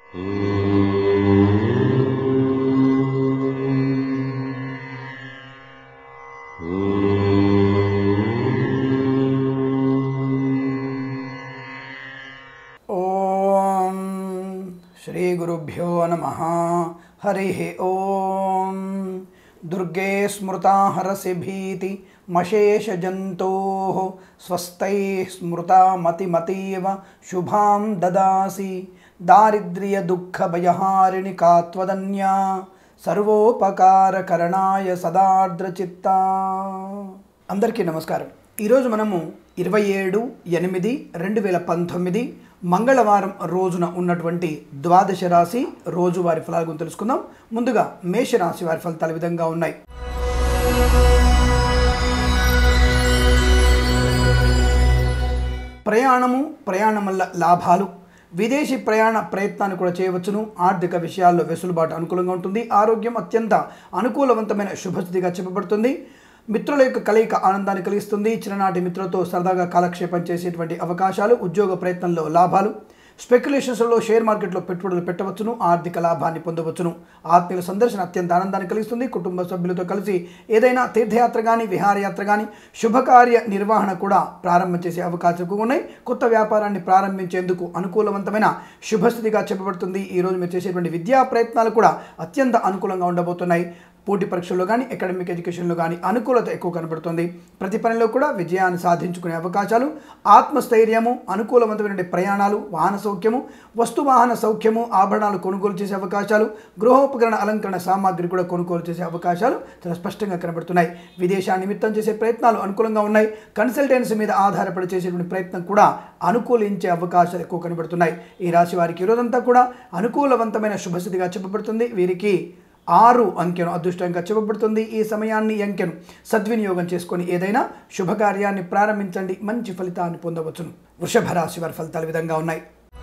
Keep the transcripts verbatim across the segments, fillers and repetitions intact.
श्री गुरुभ्यो नमः। हरिः ओम। दुर्गे स्मृता हरसि भीति मशेष जन्तोः स्वस्तैः स्मृता मतिमतीव शुभां ददासि दारिद्र्य दुःख भयहारिणि का त्वदन्या सर्वोपकार करणाय सदार्द्रचित्ता। अंदरिकी नमस्कारं। ఈ రోజు మనము ఇరవై ఏడు ఎనిమిది రెండు వేల పంతొమ్మిది మంగళవారం రోజున ఉన్నటువంటి ద్వాదశ రాశి రోజువారీ ఫలాల గురించి తెలుసుకుందాం. ముందుగా మేష రాశి వారి ఫలితాలు ఈ విధంగా ఉన్నాయి. ప్రయాణము, ప్రయాణం వల్ల లాభాలు, విదేశీ ప్రయాణ ప్రయత్నాన్ని కూడా చేయవచ్చును. ఆర్థిక విషయాల్లో వెసులుబాటు అనుకూలంగా ఉంటుంది. ఆరోగ్యం అత్యంత అనుకూలవంతమైన శుభస్థితిగా చెప్పబడుతుంది. మిత్రుల యొక్క కలయిక ఆనందాన్ని కలిగిస్తుంది. చిన్ననాటి మిత్రులతో సరదాగా కాలక్షేపం చేసేటువంటి అవకాశాలు, ఉద్యోగ ప్రయత్నంలో లాభాలు, స్పెక్యులేషన్స్లో షేర్ మార్కెట్లో పెట్టుబడులు పెట్టవచ్చును. ఆర్థిక లాభాన్ని పొందవచ్చును. ఆత్మీయుల సందర్శన అత్యంత ఆనందాన్ని కలిగిస్తుంది. కుటుంబ సభ్యులతో కలిసి ఏదైనా తీర్థయాత్ర కానీ, విహారయాత్ర కానీ, శుభకార్య నిర్వహణ కూడా ప్రారంభం చేసే అవకాశాలు ఎక్కువగా ఉన్నాయి. కొత్త వ్యాపారాన్ని ప్రారంభించేందుకు అనుకూలవంతమైన శుభస్థితిగా చెప్పబడుతుంది. ఈరోజు మీరు చేసేటువంటి విద్యా ప్రయత్నాలు కూడా అత్యంత అనుకూలంగా ఉండబోతున్నాయి. పోటీ పరీక్షల్లో కానీ, అకాడమిక్ ఎడ్యుకేషన్లో కానీ అనుకూలత ఎక్కువ కనబడుతుంది. ప్రతి పనిలో కూడా విజయాన్ని సాధించుకునే అవకాశాలు, ఆత్మస్థైర్యము, అనుకూలవంతమైన ప్రయాణాలు, వాహన సౌఖ్యము, వస్తు వాహన సౌఖ్యము, ఆభరణాలు కొనుగోలు చేసే అవకాశాలు, గృహోపకరణ అలంకరణ సామాగ్రి కూడా కొనుగోలు చేసే అవకాశాలు చాలా స్పష్టంగా కనబడుతున్నాయి. విదేశా నిమిత్తం చేసే ప్రయత్నాలు అనుకూలంగా ఉన్నాయి. కన్సల్టెన్సీ మీద ఆధారపడి చేసేటువంటి ప్రయత్నం కూడా అనుకూలించే అవకాశాలు ఎక్కువ కనబడుతున్నాయి. ఈ రాశి వారికి ఈరోజంతా కూడా అనుకూలవంతమైన శుభస్థితిగా చెప్పబడుతుంది. వీరికి ఆరు అంకెను అదృష్టంగా చెప్పబడుతుంది. ఈ సమయాన్ని ఈ అంకెను సద్వినియోగం చేసుకొని ఏదైనా శుభకార్యాన్ని ప్రారంభించండి. మంచి ఫలితాన్ని పొందవచ్చును. వృషభ రాశి వారి ఫలితాలు ఈ విధంగా ఉన్నాయి.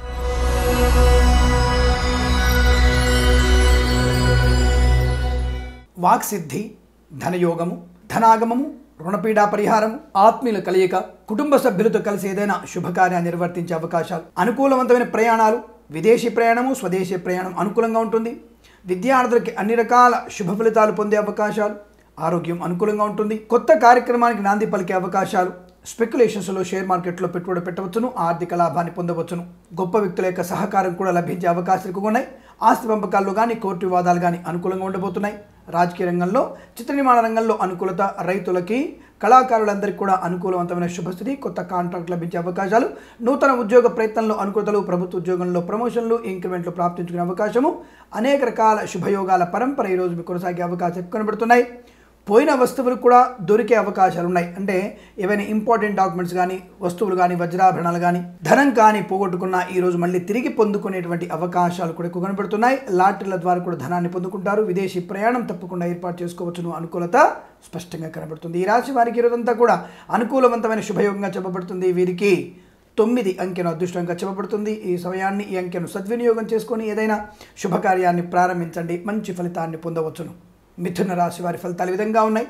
వాక్సిద్ధి, ధనయోగము, ధనాగమము, రుణపీడా పరిహారము, ఆత్మీయుల కలయిక, కుటుంబ సభ్యులతో కలిసి ఏదైనా శుభకార్యాన్ని నిర్వర్తించే అవకాశాలు, అనుకూలవంతమైన ప్రయాణాలు, విదేశీ ప్రయాణము, స్వదేశీ ప్రయాణం అనుకూలంగా ఉంటుంది. విద్యార్థులకి అన్ని రకాల శుభ ఫలితాలు పొందే అవకాశాలు, ఆరోగ్యం అనుకూలంగా ఉంటుంది. కొత్త కార్యక్రమానికి నాంది పలికే అవకాశాలు, స్పెక్యులేషన్స్లో షేర్ మార్కెట్లో పెట్టుబడి పెట్టవచ్చును. ఆర్థిక లాభాన్ని పొందవచ్చును. గొప్ప వ్యక్తుల యొక్క సహకారం కూడా లభించే అవకాశాలు ఎక్కువగా ఉన్నాయి. ఆస్తి పంపకాల్లో కానీ, కోర్టు వివాదాలు కానీ అనుకూలంగా ఉండబోతున్నాయి. రాజకీయ రంగంలో, చిత్ర నిర్మాణ రంగంలో అనుకూలత, రైతులకి, కళాకారులందరికీ కూడా అనుకూలవంతమైన శుభస్థితి, కొత్త కాంట్రాక్ట్ లభించే అవకాశాలు, నూతన ఉద్యోగ ప్రయత్నంలో అనుకూలతలు, ప్రభుత్వ ఉద్యోగంలో ప్రమోషన్లు, ఇంక్రిమెంట్లు ప్రాప్తించుకునే అవకాశము, అనేక రకాల శుభయోగాల పరంపర ఈరోజు మీకు కొనసాగే అవకాశాలు కనబడుతున్నాయి. పోయిన వస్తువులు కూడా దొరికే అవకాశాలు ఉన్నాయి. అంటే ఏవైనా ఇంపార్టెంట్ డాక్యుమెంట్స్ కానీ, వస్తువులు కానీ, వజ్రాభరణాలు కానీ, ధనం కానీ పోగొట్టుకున్న ఈరోజు మళ్ళీ తిరిగి పొందుకునేటువంటి అవకాశాలు కూడా ఎక్కువ కనబడుతున్నాయి. లాటరీల ద్వారా కూడా ధనాన్ని పొందుకుంటారు. విదేశీ ప్రయాణం తప్పకుండా ఏర్పాటు చేసుకోవచ్చును. అనుకూలత స్పష్టంగా కనబడుతుంది. ఈ రాశి వారికి ఈరోజంతా కూడా అనుకూలవంతమైన శుభయోగంగా చెప్పబడుతుంది. వీరికి తొమ్మిది అంకెను అదృష్టంగా చెప్పబడుతుంది. ఈ సమయాన్ని, ఈ అంకెను సద్వినియోగం చేసుకొని ఏదైనా శుభకార్యాన్ని ప్రారంభించండి. మంచి ఫలితాన్ని పొందవచ్చును. మిథున రాశి వారి ఫలితాలు ఈ విధంగా ఉన్నాయి.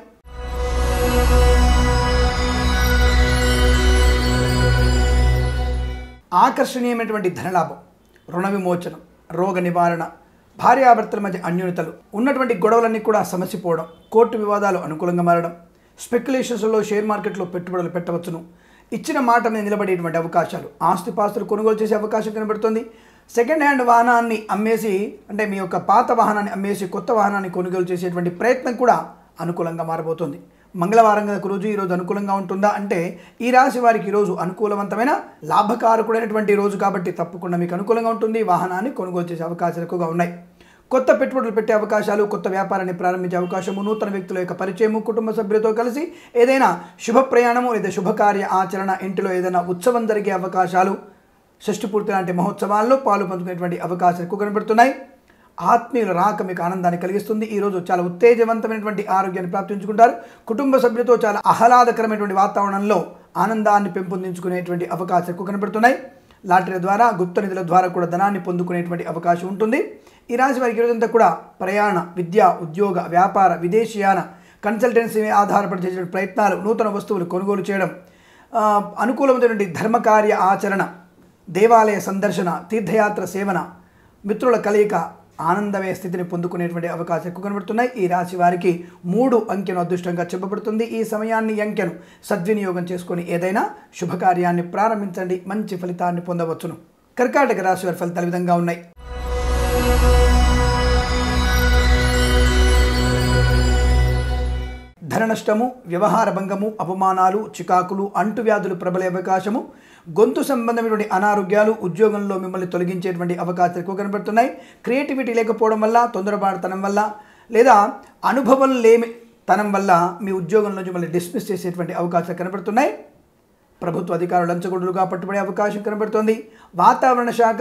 ఆకర్షణీయమైనటువంటి ధనలాభం, రుణ విమోచనం, రోగ నివారణ, భార్యాభర్తల మధ్య అన్యోన్యతలు, ఉన్నటువంటి గొడవలన్నీ కూడా సమసిపోవడం, కోర్టు వివాదాలు అనుకూలంగా మారడం, స్పెక్యులేషన్స్లో షేర్ మార్కెట్లో పెట్టుబడులు పెట్టవచ్చును. ఇచ్చిన మాట మీద నిలబడేటువంటి అవకాశాలు, ఆస్తిపాస్తులు కొనుగోలు చేసే అవకాశం కనబడుతుంది. సెకండ్ హ్యాండ్ వాహనాన్ని అమ్మేసి, అంటే మీ యొక్క పాత వాహనాన్ని అమ్మేసి కొత్త వాహనాన్ని కొనుగోలు చేసేటువంటి ప్రయత్నం కూడా అనుకూలంగా మారబోతుంది. మంగళవారం గల రోజు ఈరోజు అనుకూలంగా ఉంటుందా అంటే, ఈ రాశి వారికి ఈరోజు అనుకూలవంతమైన లాభకారకుడైనటువంటి రోజు కాబట్టి తప్పకుండా మీకు అనుకూలంగా ఉంటుంది. వాహనాన్ని కొనుగోలు చేసే అవకాశాలు ఎక్కువగా ఉన్నాయి. కొత్త పెట్టుబడులు పెట్టే అవకాశాలు, కొత్త వ్యాపారాన్ని ప్రారంభించే అవకాశము, నూతన వ్యక్తుల యొక్క పరిచయము, కుటుంబ సభ్యులతో కలిసి ఏదైనా శుభ ప్రయాణము లేదా శుభకార్య ఆచరణ, ఇంటిలో ఏదైనా ఉత్సవం జరిగే అవకాశాలు, షష్ఠి పూర్తి లాంటి మహోత్సవాల్లో పాలు పంచుకునేటువంటి అవకాశాలు ఎక్కువ కనబడుతున్నాయి. ఆత్మీయుల రాక మీకు ఆనందాన్ని కలిగిస్తుంది. ఈరోజు చాలా ఉత్తేజవంతమైనటువంటి ఆరోగ్యాన్ని ప్రాప్తించుకుంటారు. కుటుంబ సభ్యులతో చాలా ఆహ్లాదకరమైనటువంటి వాతావరణంలో ఆనందాన్ని పెంపొందించుకునేటువంటి అవకాశాలు ఎక్కువ కనబడుతున్నాయి. లాటరీ ద్వారా, గుప్త నిధుల ద్వారా కూడా ధనాన్ని పొందుకునేటువంటి అవకాశం ఉంటుంది. ఈ రాశి వారికి ఈరోజంతా కూడా ప్రయాణ, విద్య, ఉద్యోగ, వ్యాపార, విదేశీయాన, కన్సల్టెన్సీ ఆధారపడి చేసే ప్రయత్నాలు, నూతన వస్తువులు కొనుగోలు చేయడం, అనుకూలమైనటువంటి ధర్మకార్య ఆచరణ, దేవాలయ సందర్శన, తీర్థయాత్ర సేవన, మిత్రుల కలయిక ఆనందమయ స్థితిని పొందుకునేటువంటి అవకాశం ఎక్కువ కనబడుతున్నాయి. ఈ రాశి వారికి మూడు అంకెను అదృష్టంగా చెప్పబడుతుంది. ఈ సమయాన్ని అంకెను సద్వినియోగం చేసుకొని ఏదైనా శుభకార్యాన్ని ప్రారంభించండి, మంచి ఫలితాన్ని పొందవచ్చును. కర్కాటక రాశి వారి ఫలితాలు విధంగా ఉన్నాయి. ధన నష్టము, వ్యవహార భంగము, అపమానాలు, చికాకులు, అంటువ్యాధులు ప్రబలే అవకాశము, గొంతు సంబంధమైనటువంటి అనారోగ్యాలు, ఉద్యోగంలో మిమ్మల్ని తొలగించేటువంటి అవకాశాలు ఎక్కువ కనబడుతున్నాయి. క్రియేటివిటీ లేకపోవడం వల్ల, తొందరపాటుతనం వల్ల లేదా అనుభవం లేమి తనం వల్ల మీ ఉద్యోగంలో మిమ్మల్ని డిస్మిస్ చేసేటువంటి అవకాశాలు కనబడుతున్నాయి. ప్రభుత్వ అధికారులు లంచగొండులుగా పట్టుబడే అవకాశం కనబడుతోంది. వాతావరణ శాఖ,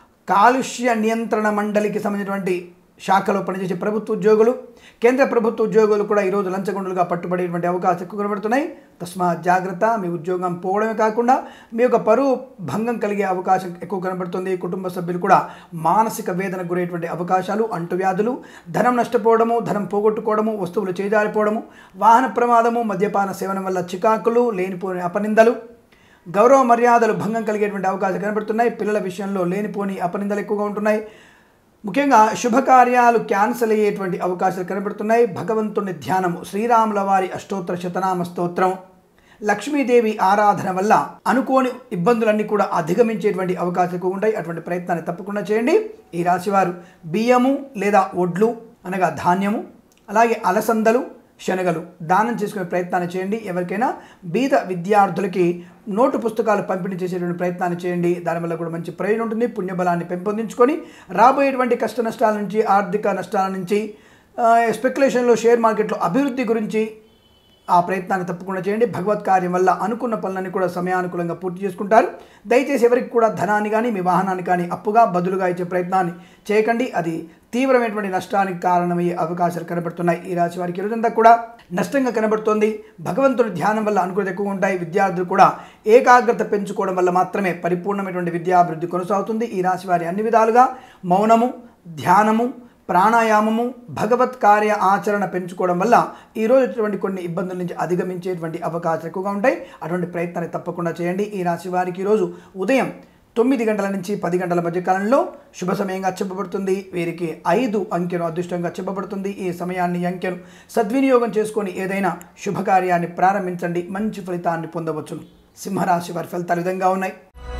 కాలుష్య నియంత్రణ మండలికి సంబంధించినటువంటి శాఖలో పనిచేసే ప్రభుత్వ ఉద్యోగులు, కేంద్ర ప్రభుత్వ ఉద్యోగులు కూడా ఈరోజు లంచగొండులుగా పట్టుబడేటువంటి అవకాశం ఎక్కువ కనబడుతున్నాయి. తస్మాత్ జాగ్రత్త. మీ ఉద్యోగం పోవడమే కాకుండా మీ యొక్క పరువు భంగం కలిగే అవకాశం ఎక్కువ కనబడుతుంది. కుటుంబ సభ్యులు కూడా మానసిక వేదనకు గురయ్యేటువంటి అవకాశాలు, అంటువ్యాధులు, ధనం నష్టపోవడము, ధనం పోగొట్టుకోవడము, వస్తువులు చేజారిపోవడము, వాహన ప్రమాదము, మద్యపాన సేవనం వల్ల చికాకులు, లేనిపోని అపనిందలు, గౌరవ మర్యాదలు భంగం కలిగేటువంటి అవకాశాలు కనబడుతున్నాయి. పిల్లల విషయంలో లేనిపోని అపనిందలు ఎక్కువగా ఉంటున్నాయి. ముఖ్యంగా శుభకార్యాలు క్యాన్సిల్ అయ్యేటువంటి అవకాశాలు కనబడుతున్నాయి. భగవంతుని ధ్యానము, శ్రీరాముల వారి అష్టోత్తర శతనామ స్తోత్రం, లక్ష్మీదేవి ఆరాధన వల్ల అనుకోని ఇబ్బందులన్నీ కూడా అధిగమించేటువంటి అవకాశాలు ఎక్కువ ఉంటాయి. అటువంటి ప్రయత్నాన్ని తప్పకుండా చేయండి. ఈ రాశివారు బియ్యము లేదా ఒడ్లు అనగా ధాన్యము, అలాగే అలసందలు, శనగలు దానం చేసుకునే ప్రయత్నాన్ని చేయండి. ఎవరికైనా బీద విద్యార్థులకి నోటు పుస్తకాలు పంపిణీ చేసేటువంటి ప్రయత్నాన్ని చేయండి. దానివల్ల కూడా మంచి ప్రయోజనం ఉంటుంది. పుణ్యబలాన్ని పెంపొందించుకొని రాబోయేటువంటి కష్ట నష్టాల నుంచి, ఆర్థిక నష్టాల నుంచి, స్పెక్యులేషన్లో, షేర్ మార్కెట్లో అభివృద్ధి గురించి ఆ ప్రయత్నాన్ని తప్పకుండా చేయండి. భగవత్ కార్యం వల్ల అనుకున్న పనులన్నీ కూడా సమయానుకూలంగా పూర్తి చేసుకుంటారు. దయచేసి ఎవరికి కూడా ధనాన్ని కానీ మీ వాహనాన్ని కానీ అప్పుగా బదులుగా ఇచ్చే ప్రయత్నాన్ని చేయకండి. అది తీవ్రమైనటువంటి నష్టానికి కారణమయ్యే అవకాశాలు కనబడుతున్నాయి. ఈ రాశి వారికి ఈరోజంతా కూడా నష్టంగా కనబడుతోంది. భగవంతుడి ధ్యానం వల్ల అనుకూలత ఎక్కువ ఉంటాయి. విద్యార్థులు కూడా ఏకాగ్రత పెంచుకోవడం వల్ల మాత్రమే పరిపూర్ణమైనటువంటి విద్యాభివృద్ధి కొనసాగుతుంది. ఈ రాశి వారి అన్ని విధాలుగా మౌనము, ధ్యానము, ప్రాణాయామము, భగవత్ కార్య ఆచరణ పెంచుకోవడం వల్ల ఈరోజు వచ్చేటువంటి కొన్ని ఇబ్బందుల నుంచి అధిగమించేటువంటి అవకాశాలు ఎక్కువగా ఉంటాయి. అటువంటి ప్రయత్నాన్ని తప్పకుండా చేయండి. ఈ రాశి వారికి ఈరోజు ఉదయం తొమ్మిది గంటల నుంచి పది గంటల మధ్య కాలంలో శుభ సమయంగా చెప్పబడుతుంది. వీరికి ఐదు అంకెను అదృష్టంగా చెప్పబడుతుంది. ఈ సమయాన్ని అంకెను సద్వినియోగం చేసుకొని ఏదైనా శుభకార్యాన్ని ప్రారంభించండి, మంచి ఫలితాన్ని పొందవచ్చును. సింహరాశి వారి ఫలితాలు విధంగా ఉన్నాయి.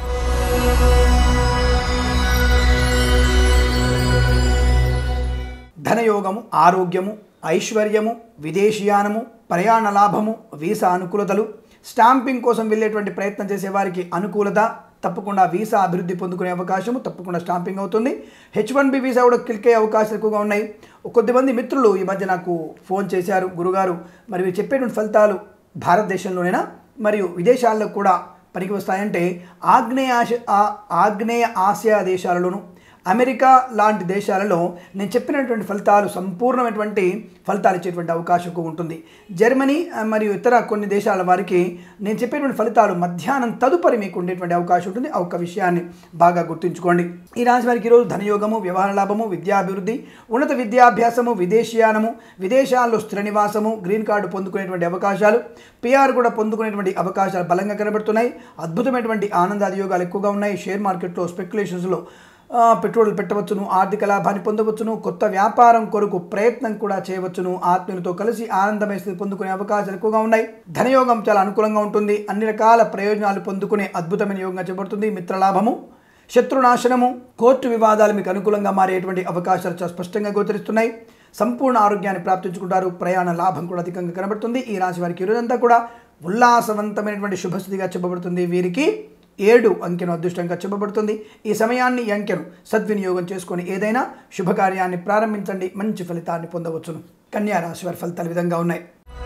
ధనయోగము, ఆరోగ్యము, ఐశ్వర్యము, విదేశీయానము, ప్రయాణ లాభము, వీసా అనుకూలతలు, స్టాంపింగ్ కోసం వెళ్ళేటువంటి ప్రయత్నం చేసే వారికి అనుకూలత, తప్పకుండా వీసా అభివృద్ధి పొందుకునే అవకాశము, తప్పకుండా స్టాంపింగ్ అవుతుంది. హెచ్ వన్ బి వీసా కూడా క్లిక్ అయ్యే అవకాశాలు ఎక్కువగా ఉన్నాయి. కొద్దిమంది మిత్రులు ఈ మధ్య నాకు ఫోన్ చేశారు, గురుగారు మరి మీరు చెప్పేటువంటి ఫలితాలు భారతదేశంలోనైనా మరియు విదేశాల్లో కూడా పనికి వస్తాయంటే ఆగ్నేయ ఆగ్నేయ ఆసియా దేశాలలోనూ, అమెరికా లాంటి దేశాలలో నేను చెప్పినటువంటి ఫలితాలు సంపూర్ణమైనటువంటి ఫలితాలు ఇచ్చేటువంటి అవకాశం ఉంటుంది. జర్మనీ మరియు ఇతర కొన్ని దేశాల వారికి నేను చెప్పేటువంటి ఫలితాలు మధ్యాహ్నం తదుపరి మీకు ఉండేటువంటి అవకాశం ఉంటుంది. ఆ ఒక్క విషయాన్ని బాగా గుర్తుంచుకోండి. ఈ రాశి వారికి ఈరోజు ధనయోగము, వ్యవహార లాభము, విద్యాభివృద్ధి, ఉన్నత విద్యాభ్యాసము, విదేశీయానము, విదేశాల్లో స్థిర నివాసము, గ్రీన్ కార్డు పొందుకునేటువంటి అవకాశాలు, పిఆర్ కూడా పొందుకునేటువంటి అవకాశాలు బలంగా కనబడుతున్నాయి. అద్భుతమైనటువంటి ఆనందాది యోగాలు ఎక్కువగా ఉన్నాయి. షేర్ మార్కెట్లో, స్పెక్యులేషన్స్లో పెట్టుబడులు పెట్టవచ్చును, ఆర్థిక లాభాన్ని పొందవచ్చును, కొత్త వ్యాపారం కొరకు ప్రయత్నం కూడా చేయవచ్చును, ఆత్మీయులతో కలిసి ఆనందమైన స్థితి పొందుకునే అవకాశాలు ఎక్కువగా ఉన్నాయి. ధనయోగం చాలా అనుకూలంగా ఉంటుంది. అన్ని రకాల ప్రయోజనాలు పొందుకునే అద్భుతమైన యోగంగా చెప్పబడుతుంది. మిత్రలాభము, శత్రునాశనము, కోర్టు వివాదాలు మీకు అనుకూలంగా మారేటువంటి అవకాశాలు చాలా స్పష్టంగా గోచరిస్తున్నాయి. సంపూర్ణ ఆరోగ్యాన్ని ప్రాప్తించుకుంటారు. ప్రయాణ లాభం కూడా అధికంగా కనబడుతుంది. ఈ రాశి వారికి ఈరోజంతా కూడా ఉల్లాసవంతమైనటువంటి శుభస్థితిగా చెప్పబడుతుంది. వీరికి ఏడు అంకెను అదృష్టంగా చెప్పబడుతుంది. ఈ సమయాన్ని ఈ అంకెను సద్వినియోగం చేసుకొని ఏదైనా శుభకార్యాన్ని ప్రారంభించండి, మంచి ఫలితాన్ని పొందవచ్చును. కన్యా రాశి వారి ఫలితాలు విధంగా ఉన్నాయి.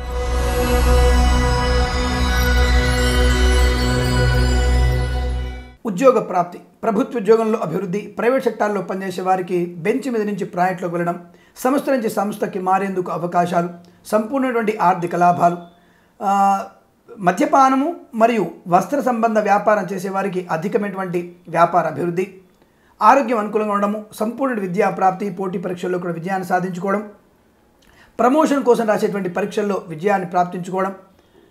ఉద్యోగ ప్రాప్తి, ప్రభుత్వ ఉద్యోగంలో అభివృద్ధి, ప్రైవేట్ సెక్టార్లో పనిచేసే వారికి బెంచ్ మీద నుంచి ప్రాజెక్టులోకి వెళ్ళడం, సంస్థ నుంచి సంస్థకి మారేందుకు అవకాశాలు, సంపూర్ణమైనటువంటి ఆర్థిక లాభాలు, మద్యపానము మరియు వస్త్ర సంబంధ వ్యాపారం చేసేవారికి అధికమైనటువంటి వ్యాపార అభివృద్ధి, ఆరోగ్యం అనుకూలంగా ఉండడము, సంపూర్ణ విద్యా ప్రాప్తి, పోటీ పరీక్షల్లో కూడా విజయాన్ని సాధించుకోవడం, ప్రమోషన్ కోసం రాసేటువంటి పరీక్షల్లో విజయాన్ని ప్రాప్తించుకోవడం,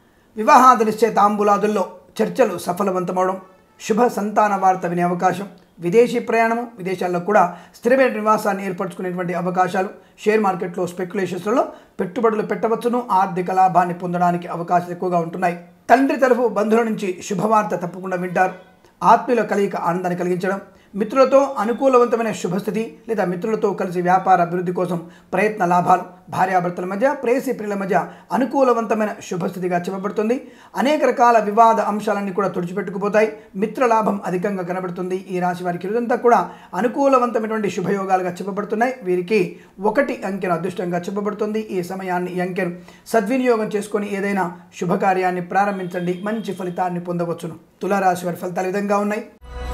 వివాహాది నిశ్చయ తాంబూలాదుల్లో చర్చలు సఫలవంతమవడం, శుభ సంతాన వార్త వినే అవకాశం, విదేశీ ప్రయాణము, విదేశాల్లో కూడా స్థిరమైన నివాసాన్ని ఏర్పరచుకునేటువంటి అవకాశాలు, షేర్ మార్కెట్లో స్పెక్యులేషన్స్లలో పెట్టుబడులు పెట్టవచ్చును, ఆర్థిక లాభాన్ని పొందడానికి అవకాశాలు ఎక్కువగా ఉంటున్నాయి. తండ్రి తరఫు బంధువుల నుంచి శుభవార్త తప్పకుండా వింటారు. ఆత్మీయుల కలయిక ఆనందాన్ని కలిగించడం, మిత్రులతో అనుకూలవంతమైన శుభస్థితి లేదా మిత్రులతో కలిసి వ్యాపార అభివృద్ధి కోసం ప్రయత్న లాభాలు, భార్యాభర్తల మధ్య, ప్రేయసి ప్రియుల మధ్య అనుకూలవంతమైన శుభస్థితిగా చెప్పబడుతుంది. అనేక రకాల వివాద అంశాలన్నీ కూడా తుడిచిపెట్టుకుపోతాయి. మిత్ర లాభం అధికంగా కనబడుతుంది. ఈ రాశి వారికి ఇదంతా కూడా అనుకూలవంతమైనటువంటి శుభయోగాలుగా చెప్పబడుతున్నాయి. వీరికి ఒకటి అంకెను అదృష్టంగా చెప్పబడుతుంది. ఈ సమయాన్ని ఈ అంకెను సద్వినియోగం చేసుకొని ఏదైనా శుభకార్యాన్ని ప్రారంభించండి, మంచి ఫలితాన్ని పొందవచ్చును. తులారాశి వారి ఫలితాలు ఈ విధంగా ఉన్నాయి.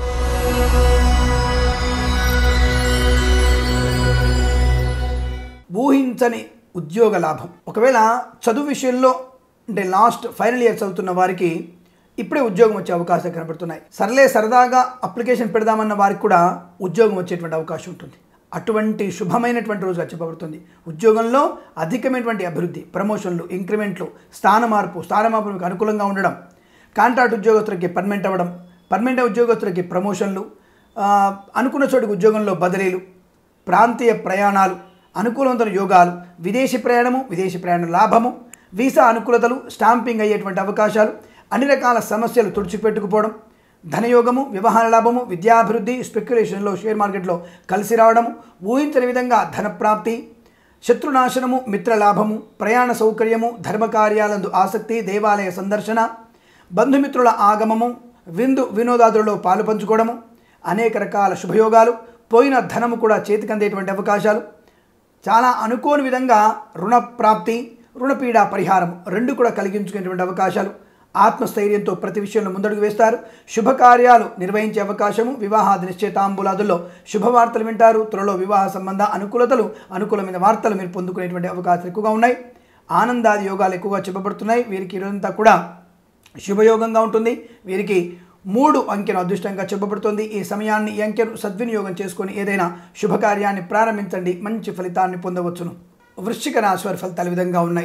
ఊహించని ఉద్యోగ లాభం. ఒకవేళ చదువు విషయంలో అంటే లాస్ట్ ఫైనల్ ఇయర్ చదువుతున్న వారికి ఇప్పుడే ఉద్యోగం వచ్చే అవకాశాలు కనబడుతున్నాయి. సర్లే సరదాగా అప్లికేషన్ పెడదామన్న వారికి కూడా ఉద్యోగం వచ్చేటువంటి అవకాశం ఉంటుంది. అటువంటి శుభమైనటువంటి రోజుగా చెప్పబడుతుంది. ఉద్యోగంలో అధికమైనటువంటి అభివృద్ధి, ప్రమోషన్లు, ఇంక్రిమెంట్లు, స్థాన మార్పు, స్థాన మార్పులకు అనుకూలంగా ఉండడం, కాంట్రాక్ట్ ఉద్యోగస్తులకి పర్మనెంట్ అవ్వడం, పర్మనెంట్ ఉద్యోగస్తులకి ప్రమోషన్లు, అనుకున్న చోటుకు ఉద్యోగంలో బదిలీలు, ప్రాంతీయ ప్రయాణాలు, అనుకూలవంతమైన యోగాలు, విదేశీ ప్రయాణము, విదేశీ ప్రయాణ లాభము, వీసా అనుకూలతలు, స్టాంపింగ్ అయ్యేటువంటి అవకాశాలు, అన్ని రకాల సమస్యలు తుడిచిపెట్టుకుపోవడం, ధనయోగము, వ్యవహార లాభము, విద్యాభివృద్ధి, స్పెక్యులేషన్లో షేర్ మార్కెట్లో కలిసి రావడము, ఊహించని విధంగా ధనప్రాప్తి, శత్రునాశనము, మిత్రలాభము, ప్రయాణ సౌకర్యము, ధర్మకార్యాలందు ఆసక్తి, దేవాలయ సందర్శన, బంధుమిత్రుల ఆగమము, విందు వినోదాదులలో పాలు పంచుకోవడము, అనేక రకాల శుభయోగాలు, పోయిన ధనము కూడా చేతికందేటువంటి అవకాశాలు, చాలా అనుకోని విధంగా రుణప్రాప్తి, రుణపీడ పరిహారం రెండు కూడా కలిగించుకునేటువంటి అవకాశాలు, ఆత్మస్థైర్యంతో ప్రతి విషయంలో ముందడుగు వేస్తారు. శుభకార్యాలు నిర్వహించే అవకాశము, వివాహాది నిశ్చయితాంబులాదుల్లో శుభవార్తలు వింటారు. త్వరలో వివాహ సంబంధ అనుకూలతలు, అనుకూలమైన వార్తలు మీరు పొందుకునేటువంటి అవకాశాలు ఎక్కువగా ఉన్నాయి. ఆనందాది యోగాలు ఎక్కువగా చెప్పబడుతున్నాయి. వీరికి ఇదంతా కూడా శుభయోగంగా ఉంటుంది. వీరికి మూడు అంకెను అదృష్టంగా చెప్పబడుతుంది. ఈ సమయాన్ని ఈ అంకెను సద్వినియోగం చేసుకొని ఏదైనా శుభకార్యాన్ని ప్రారంభించండి, మంచి ఫలితాన్ని పొందవచ్చును. వృశ్చిక రాశి వారి ఫలితాలు విధంగా ఉన్నాయి.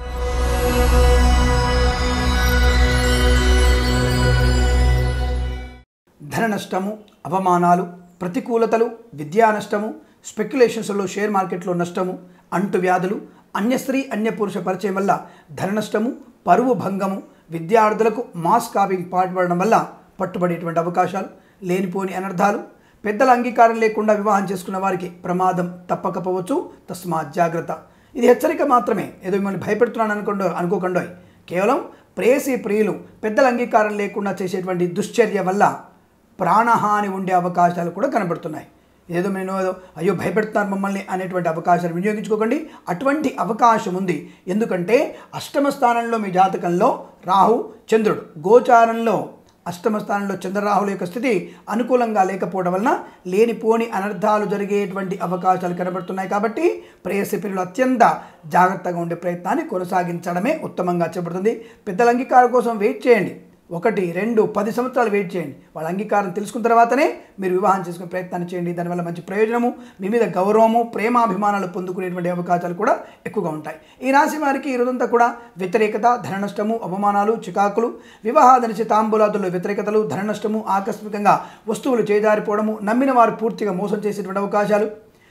ధన నష్టము, అవమానాలు, ప్రతికూలతలు, విద్యా నష్టము, స్పెక్యులేషన్స్లో షేర్ మార్కెట్లో నష్టము, అంటువ్యాధులు, అన్యస్త్రీ అన్యపురుష పరిచయం వల్ల ధన నష్టము, పరువు భంగము, విద్యార్థులకు మాస్ కాపింగ్ పాటుపడడం వల్ల పట్టుబడేటువంటి అవకాశాలు, లేనిపోని అనర్థాలు, పెద్దల అంగీకారం లేకుండా వివాహం చేసుకున్న వారికి ప్రమాదం తప్పకపోవచ్చు. తస్మాత్ జాగ్రత్త. ఇది హెచ్చరిక మాత్రమే, ఏదో మిమ్మల్ని భయపెడుతున్నాను అనుకోండి అనుకోకుండా కేవలం ప్రేయసి ప్రియులు పెద్దల అంగీకారం లేకుండా చేసేటువంటి దుశ్చర్య వల్ల ప్రాణహాని ఉండే అవకాశాలు కూడా కనబడుతున్నాయి. ఏదో నేను ఏదో అయ్యో భయపెడుతున్నారు మమ్మల్ని అనేటువంటి అవకాశాలు వినియోగించుకోకండి. అటువంటి అవకాశం ఉంది. ఎందుకంటే అష్టమ స్థానంలో మీ జాతకంలో రాహు, చంద్రుడు, గోచారంలో అష్టమ స్థానంలో చంద్రరాహుల యొక్క స్థితి అనుకూలంగా లేకపోవడం వలన లేనిపోని అనర్థాలు జరిగేటువంటి అవకాశాలు కనబడుతున్నాయి. కాబట్టి ప్రేయసి ప్రియులు అత్యంత జాగ్రత్తగా ఉండే ప్రయత్నాన్ని కొనసాగించడమే ఉత్తమంగా చెప్పబడుతుంది. పెద్దల అంగీకారం కోసం వెయిట్ చేయండి. ఒకటి రెండు పది సంవత్సరాలు వెయిట్ చేయండి. వాళ్ళ అంగీకారం తెలుసుకున్న తర్వాతనే మీరు వివాహం చేసుకునే ప్రయత్నాన్ని చేయండి. దానివల్ల మంచి ప్రయోజనము, మీ మీద గౌరవము, ప్రేమాభిమానాలు పొందుకునేటువంటి అవకాశాలు కూడా ఎక్కువగా ఉంటాయి. ఈ రాశి వారికి ఈ రోజంతా కూడా వ్యతిరేకత, ధన నష్టము, అవమానాలు, చికాకులు, వివాహాదనిచి తాంబూలాదుల్లో వ్యతిరేకతలు, ధన నష్టము, ఆకస్మికంగా వస్తువులు చేజారిపోవడము, నమ్మిన వారు పూర్తిగా మోసం చేసేటువంటి అవకాశాలు,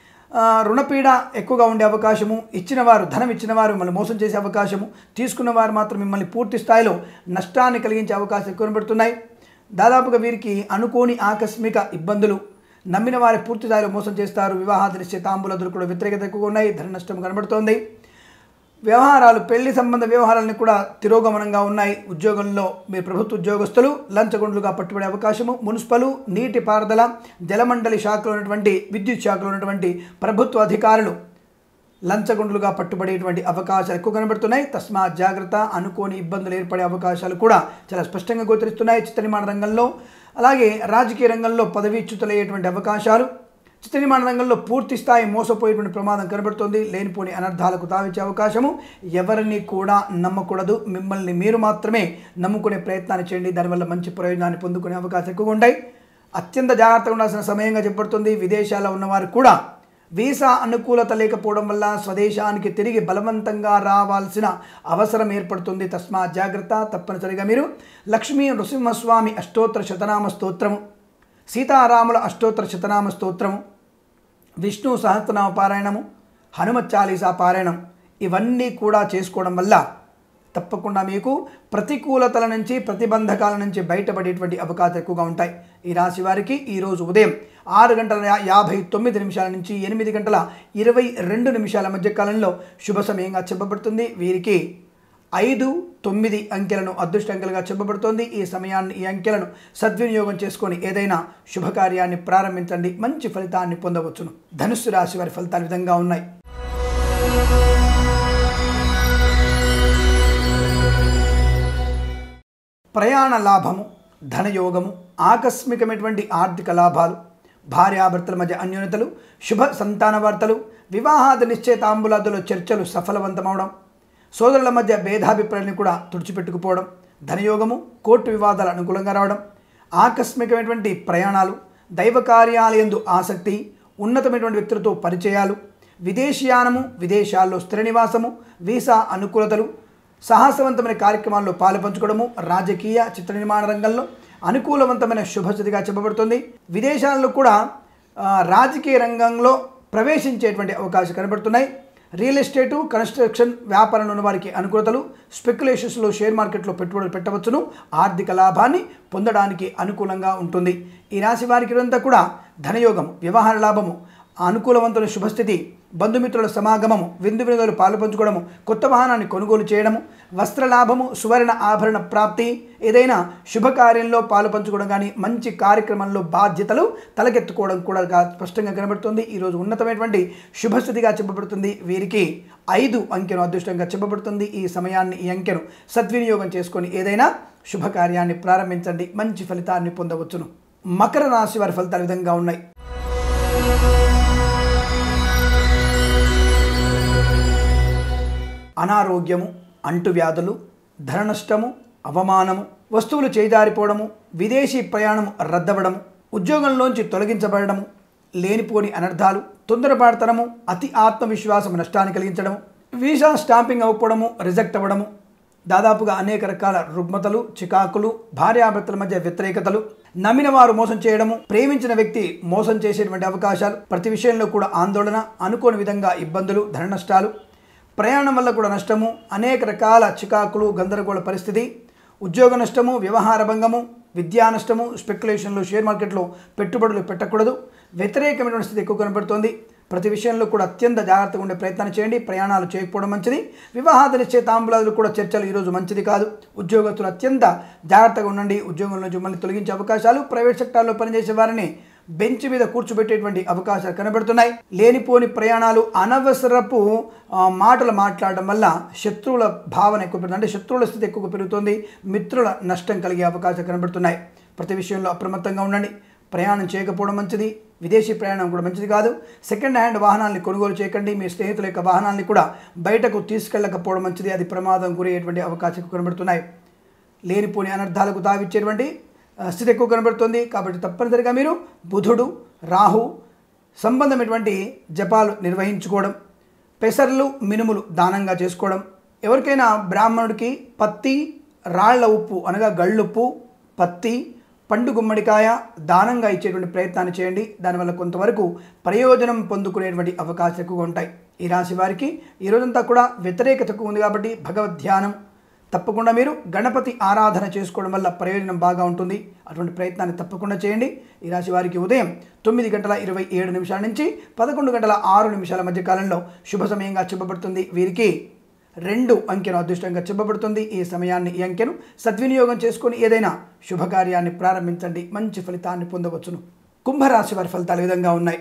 రుణపీడ ఎక్కువగా ఉండే అవకాశము, ఇచ్చిన వారు ధనం ఇచ్చిన వారు మిమ్మల్ని మోసం చేసే అవకాశము, తీసుకున్న వారు మాత్రం మిమ్మల్ని పూర్తి స్థాయిలో నష్టాన్ని కలిగించే అవకాశం ఎక్కువ కనబడుతున్నాయి. దాదాపుగా వీరికి అనుకోని ఆకస్మిక ఇబ్బందులు, నమ్మిన వారి పూర్తి స్థాయిలో మోసం చేస్తారు. వివాహాది నిశ్చయితాంబూలాదులు కూడా వ్యతిరేకత ఎక్కువగా ఉన్నాయి. ధన నష్టం కనబడుతోంది. వ్యవహారాలు, పెళ్లి సంబంధ వ్యవహారాలను కూడా తిరోగమనంగా ఉన్నాయి. ఉద్యోగంలో మీరు ప్రభుత్వ ఉద్యోగస్తులు లంచగొండ్లుగా పట్టుబడే అవకాశము, మున్సిపల్, నీటిపారుదల, జలమండలి శాఖలో ఉన్నటువంటి, విద్యుత్ శాఖలో ఉన్నటువంటి ప్రభుత్వ అధికారులు లంచగొండ్లుగా పట్టుబడేటువంటి అవకాశాలు ఎక్కువ కనబడుతున్నాయి. తస్మాత్ జాగ్రత్త. అనుకోని ఇబ్బందులు ఏర్పడే అవకాశాలు కూడా చాలా స్పష్టంగా గోచరిస్తున్నాయి. చిత్ర నిర్మాణ రంగంలో, అలాగే రాజకీయ రంగంలో పదవీచ్యుతులయ్యేటువంటి అవకాశాలు, చిత్ర నిర్మాణ రంగంలో పూర్తి స్థాయి మోసపోయేటువంటి ప్రమాదం కనబడుతుంది. లేనిపోని అనర్థాలకు తావిచ్చే అవకాశము. ఎవరిని కూడా నమ్మకూడదు. మిమ్మల్ని మీరు మాత్రమే నమ్ముకునే ప్రయత్నాన్ని చేయండి. దానివల్ల మంచి ప్రయోజనాన్ని పొందుకునే అవకాశం ఎక్కువగా ఉంటాయి. అత్యంత జాగ్రత్తగా ఉండాల్సిన సమయంగా చెప్పబడుతుంది. విదేశాల్లో ఉన్నవారు కూడా వీసా అనుకూలత లేకపోవడం వల్ల స్వదేశానికి తిరిగి బలవంతంగా రావాల్సిన అవసరం ఏర్పడుతుంది. తస్మాత్ జాగ్రత్త. తప్పనిసరిగా మీరు లక్ష్మీ నృసింహస్వామి అష్టోత్తర శతనామ స్తోత్రము, సీతారాముల అష్టోత్తర శతనామ స్తోత్రము, విష్ణు సహస్రనామ పారాయణము, హనుమత్ చాలీసా పారాయణం ఇవన్నీ కూడా చేసుకోవడం వల్ల తప్పకుండా మీకు ప్రతికూలతల నుంచి ప్రతిబంధకాల నుంచి బయటపడేటువంటి అవకాశాలు ఎక్కువగా ఉంటాయి. ఈ రాశి వారికి ఈరోజు ఉదయం ఆరు గంటల యాభై తొమ్మిది నిమిషాల నుంచి ఎనిమిది గంటల ఇరవై రెండు నిమిషాల మధ్య కాలంలో శుభ సమయంగా చెప్పబడుతుంది. వీరికి ఐదు తొమ్మిది అంకెలను అదృష్ట అంకెలుగా చెప్పబడుతోంది. ఈ సమయాన్ని ఈ అంకెలను సద్వినియోగం చేసుకొని ఏదైనా శుభకార్యాన్ని ప్రారంభించండి, మంచి ఫలితాన్ని పొందవచ్చును. ధనుస్సు రాశి వారి ఫలితాలు విధంగా ఉన్నాయి. ప్రయాణ లాభము, ధనయోగము, ఆకస్మికమైనటువంటి ఆర్థిక లాభాలు, భార్యాభర్తల మధ్య అన్యోన్యతలు, శుభ సంతాన వార్తలు, వివాహాది నిశ్చయితాంబులాదులో చర్చలు సఫలవంతమవడం, సోదరుల మధ్య భేదాభిప్రాయాన్ని కూడా తుడిచిపెట్టుకుపోవడం, ధనయోగము, కోర్టు వివాదాలు అనుకూలంగా రావడం, ఆకస్మికమైనటువంటి ప్రయాణాలు, దైవ కార్యాలయందు ఆసక్తి, ఉన్నతమైనటువంటి వ్యక్తులతో పరిచయాలు, విదేశీయానము, విదేశాల్లో స్థిర నివాసము, వీసా అనుకూలతలు, సాహసవంతమైన కార్యక్రమాల్లో పాలు పంచుకోవడము, రాజకీయ చిత్ర నిర్మాణ రంగంలో అనుకూలవంతమైన శుభస్థితిగా చెప్పబడుతుంది. విదేశాల్లో కూడా రాజకీయ రంగంలో ప్రవేశించేటువంటి అవకాశాలు కనబడుతున్నాయి. రియల్ ఎస్టేటు, కన్స్ట్రక్షన్ వ్యాపారంలో ఉన్న వారికి అనుకూలతలు, స్పెక్యులేషన్స్లో షేర్ మార్కెట్లో పెట్టుబడులు పెట్టవచ్చును, ఆర్థిక లాభాన్ని పొందడానికి అనుకూలంగా ఉంటుంది. ఈ రాశి వారికి అంతా కూడా ధనయోగము, వ్యవహార లాభము, అనుకూలవంతుల శుభస్థితి, బంధుమిత్రుల సమాగమము, విందు వినోదాలు పాలు పంచుకోవడము, కొత్త వాహనాన్ని కొనుగోలు చేయడము, వస్త్రలాభము, సువర్ణ ఆభరణ ప్రాప్తి, ఏదైనా శుభకార్యంలో పాలు పంచుకోవడం కానీ మంచి కార్యక్రమంలో బాధ్యతలు తలకెత్తుకోవడం కూడా స్పష్టంగా కనబడుతుంది. ఈరోజు ఉన్నతమైనటువంటి శుభస్థితిగా చెప్పబడుతుంది. వీరికి ఐదు అంకెను అదృష్టంగా చెప్పబడుతుంది. ఈ సమయాన్ని ఈ అంకెను సద్వినియోగం చేసుకొని ఏదైనా శుభకార్యాన్ని ప్రారంభించండి, మంచి ఫలితాన్ని పొందవచ్చును. మకర రాశి వారి ఫలితాలు విధంగా ఉన్నాయి. అనారోగ్యము, అంటువ్యాధులు, ధన నష్టము, అవమానము, వస్తువులు చేజారిపోవడము, విదేశీ ప్రయాణము రద్దవడము, ఉద్యోగంలోంచి తొలగించబడము, లేనిపోని అనర్థాలు, తొందరపాటుతనము, అతి ఆత్మవిశ్వాసం నష్టాన్ని కలిగించడము, వీసా స్టాంపింగ్ అవ్వడము, రిజెక్ట్ అవ్వడము, దాదాపుగా అనేక రకాల రుగ్మతలు, చికాకులు, భార్యాభర్తల మధ్య వ్యతిరేకతలు, నమ్మిన వారు మోసం చేయడము, ప్రేమించిన వ్యక్తి మోసం చేసేటువంటి అవకాశాలు, ప్రతి విషయంలో కూడా ఆందోళన, అనుకోని విధంగా ఇబ్బందులు, ధన నష్టాలు, ప్రయాణం వల్ల కూడా నష్టము, అనేక రకాల చికాకులు, గందరగోళ పరిస్థితి, ఉద్యోగ నష్టము, వ్యవహార భంగము, విద్యా నష్టము, స్పెక్యులేషన్లు, షేర్ మార్కెట్లో పెట్టుబడులు పెట్టకూడదు, వ్యతిరేకమైన స్థితి ఎక్కువ కనబడుతోంది. ప్రతి విషయంలో కూడా అత్యంత జాగ్రత్తగా ఉండే ప్రయత్నం చేయండి. ప్రయాణాలు చేయకపోవడం మంచిది. వివాహాది నిశ్చయితాంబులాదులు కూడా చర్చలు ఈరోజు మంచిది కాదు. ఉద్యోగస్తులు అత్యంత జాగ్రత్తగా ఉండండి. ఉద్యోగం నుంచి మళ్ళీ తొలగించే అవకాశాలు, ప్రైవేట్ సెక్టార్లో పనిచేసే వారిని బెంచ్ మీద కూర్చోబెట్టేటువంటి అవకాశాలు కనబడుతున్నాయి. లేనిపోని ప్రయాణాలు, అనవసరపు మాటలు మాట్లాడడం వల్ల శత్రువుల భావన ఎక్కువ పెరుగుతుంది, అంటే శత్రువుల స్థితి ఎక్కువ పెరుగుతుంది. మిత్రుల నష్టం కలిగే అవకాశాలు కనబడుతున్నాయి. ప్రతి విషయంలో అప్రమత్తంగా ఉండండి. ప్రయాణం చేయకపోవడం మంచిది. విదేశీ ప్రయాణం కూడా మంచిది కాదు. సెకండ్ హ్యాండ్ వాహనాన్ని కొనుగోలు చేయకండి. మీ స్నేహితుల యొక్క వాహనాన్ని కూడా బయటకు తీసుకెళ్ళకపోవడం మంచిది. అది ప్రమాదం గురయ్యేటువంటి అవకాశాలు కనబడుతున్నాయి. లేనిపోని అనర్థాలకు తావిచ్చేటువంటి స్థితి ఎక్కువ కనబడుతుంది. కాబట్టి తప్పనిసరిగా మీరు బుధుడు, రాహు సంబంధమైనటువంటి జపాలు నిర్వహించుకోవడం, పెసర్లు, మినుములు దానంగా చేసుకోవడం, ఎవరికైనా బ్రాహ్మణుడికి పత్తి, రాళ్ల ఉప్పు అనగా గళ్ళుప్పు, పత్తి, పండు గుమ్మడికాయ దానంగా ఇచ్చేటువంటి ప్రయత్నాన్ని చేయండి. దానివల్ల కొంతవరకు ప్రయోజనం పొందుకునేటువంటి అవకాశాలు ఎక్కువగా ఉంటాయి. ఈ రాశి వారికి ఈరోజంతా కూడా వ్యతిరేకత ఎక్కువ ఉంది కాబట్టి భగవద్ ధ్యానం తప్పకుండా మీరు గణపతి ఆరాధన చేసుకోవడం వల్ల ప్రయోజనం బాగా ఉంటుంది. అటువంటి ప్రయత్నాన్ని తప్పకుండా చేయండి. ఈ రాశి వారికి ఉదయం తొమ్మిది గంటల ఇరవై ఏడు నిమిషాల నుంచి పదకొండు గంటల ఆరు నిమిషాల మధ్య కాలంలో శుభ సమయంగా చెప్పబడుతుంది. వీరికి రెండు అంకెను అదృష్టంగా చెప్పబడుతుంది. ఈ సమయాన్ని ఈ అంకెను సద్వినియోగం చేసుకొని ఏదైనా శుభకార్యాన్ని ప్రారంభించండి, మంచి ఫలితాన్ని పొందవచ్చును. కుంభరాశి వారి ఫలితాలు ఈ విధంగా ఉన్నాయి.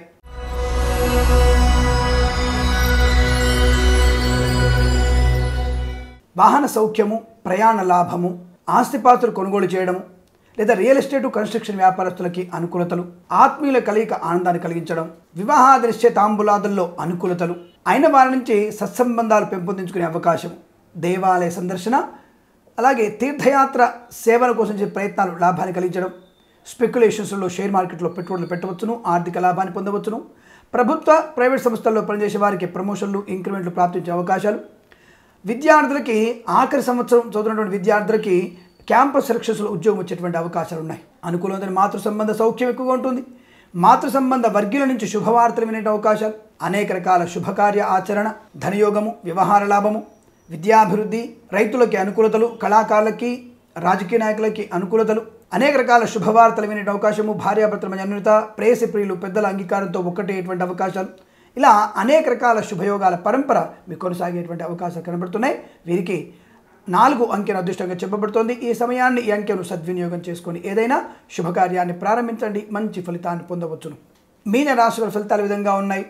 వాహన సౌఖ్యము, ప్రయాణ లాభము, ఆస్తిపాస్తులు కొనుగోలు చేయడము, లేదా రియల్ ఎస్టేటు, కన్స్ట్రక్షన్ వ్యాపారస్తులకి అనుకూలతలు, ఆత్మీయుల కలయిక ఆనందాన్ని కలిగించడం, వివాహాది నిశ్చయితాంబులాదుల్లో అనుకూలతలు, అయిన వారి నుంచి సత్సంబంధాలు పెంపొందించుకునే అవకాశం, దేవాలయ సందర్శన, అలాగే తీర్థయాత్ర సేవల కోసం చేసే ప్రయత్నాలు లాభాన్ని కలిగించడం, స్పెక్యులేషన్స్లో షేర్ మార్కెట్లో పెట్టుబడులు పెట్టవచ్చును, ఆర్థిక లాభాన్ని పొందవచ్చును, ప్రభుత్వ ప్రైవేట్ సంస్థల్లో పనిచేసే వారికి ప్రమోషన్లు, ఇంక్రిమెంట్లు ప్రాప్తించే అవకాశాలు, విద్యార్థులకి ఆఖరి సంవత్సరం చదువుతున్నటువంటి విద్యార్థులకి క్యాంపస్ సెలక్షన్స్లో ఉద్యోగం వచ్చేటువంటి అవకాశాలు ఉన్నాయి. అనుకూలమైన మాతృ సంబంధ సౌఖ్యం ఎక్కువగా ఉంటుంది. మాతృ సంబంధ వర్గీయుల నుంచి శుభవార్తలు వినే అవకాశాలు, అనేక రకాల శుభకార్య ఆచరణ, ధనయోగము, వ్యవహార లాభము, విద్యాభివృద్ధి, రైతులకి అనుకూలతలు, కళాకారులకి, రాజకీయ నాయకులకి అనుకూలతలు, అనేక రకాల శుభవార్తలు వినే అవకాశము, భార్యాభర్తల మధ్య అన్యోన్యత, ప్రేయసి ప్రియులు పెద్దల అంగీకారంతో ఒక్కటేటువంటి అవకాశాలు, ఇలా అనేక రకాల శుభయోగాల పరంపర మీకు కొనసాగేటువంటి అవకాశాలు కనబడుతున్నాయి. వీరికి నాలుగు అంకెను అదృష్టంగా చెప్పబడుతోంది. ఈ సమయాన్ని ఈ అంకెను సద్వినియోగం చేసుకొని ఏదైనా శుభకార్యాన్ని ప్రారంభించండి, మంచి ఫలితాన్ని పొందవచ్చును. మీన రాశి వారి ఫలితాలు విధంగా ఉన్నాయి.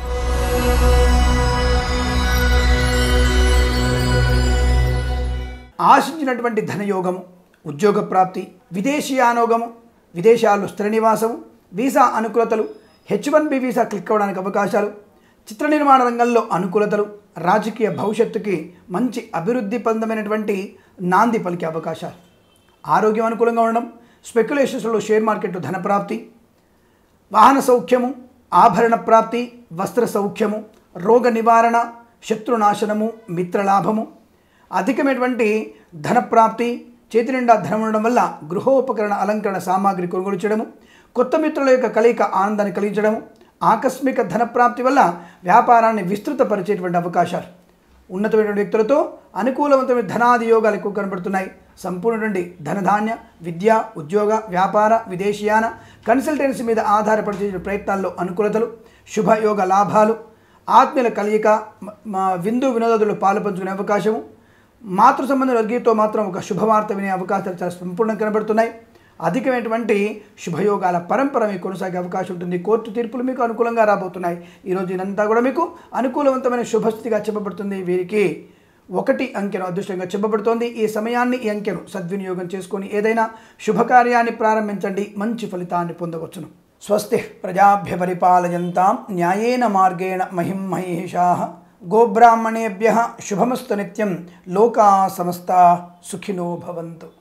ఆశించినటువంటి ధనయోగము, ఉద్యోగ ప్రాప్తి, విదేశీయానోగము, విదేశాల్లో స్థిర నివాసము, వీసా అనుకూలతలు, H one B visa click అవ్వడానికి అవకాశాలు, చిత్ర నిర్మాణ రంగంలో అనుకూలతలు, రాజకీయ భవిష్యత్తుకి మంచి అభివృద్ధి పొందమైనటువంటి నాంది పలికే అవకాశాలు, ఆరోగ్యం అనుకూలంగా ఉండడం, స్పెక్యులేషన్స్లో షేర్ మార్కెట్ ధనప్రాప్తి, వాహన సౌఖ్యము, ఆభరణ ప్రాప్తి, వస్త్ర సౌఖ్యము, రోగ నివారణ, శత్రునాశనము, మిత్రలాభము, అధికమైనటువంటి ధనప్రాప్తి, చేతి నిండా ధనం ఉండడం వల్ల గృహోపకరణ అలంకరణ సామాగ్రి కొనుగోలు చేయడము, కొత్త మిత్రుల యొక్క కలయిక ఆనందాన్ని కలిగించడము, ఆకస్మిక ధనప్రాప్తి వల్ల వ్యాపారాన్ని విస్తృతపరిచేటువంటి అవకాశాలు, ఉన్నతమైనటువంటి వ్యక్తులతో అనుకూలవంతమైన ధనాది యోగాలు ఎక్కువ కనబడుతున్నాయి. సంపూర్ణటువంటి ధనధాన్య, విద్య, ఉద్యోగ, వ్యాపార, విదేశీయాన, కన్సల్టెన్సీ మీద ఆధారపడి ప్రయత్నాల్లో అనుకూలతలు, శుభయోగ లాభాలు, ఆత్మీయుల కలయిక, విందు వినోదాదులు పాలు పంచుకునే అవకాశము, మాతృ సంబంధ వర్గీయతో మాత్రం ఒక శుభవార్త వినే అవకాశాలు చాలా సంపూర్ణంగా కనబడుతున్నాయి. అధికమైనటువంటి శుభయోగాల పరంపర మీకు కొనసాగే అవకాశం ఉంటుంది. కోర్టు తీర్పులు మీకు అనుకూలంగా రాబోతున్నాయి. ఈరోజు ఇదంతా కూడా మీకు అనుకూలవంతమైన శుభస్థితిగా చెప్పబడుతుంది. వీరికి ఒకటి అంకెను అదృష్టంగా చెప్పబడుతోంది. ఈ సమయాన్ని ఈ అంకెను సద్వినియోగం చేసుకొని ఏదైనా శుభకార్యాన్ని ప్రారంభించండి, మంచి ఫలితాన్ని పొందవచ్చును. స్వస్తి ప్రజాభ్య పరిపాలయంతాం న్యాయేన మార్గేణ మహిం మహేషాః గోబ్రాహ్మణేభ్యః శుభమస్తు నిత్యం. లోకా సమస్తా సుఖినో భవంతు.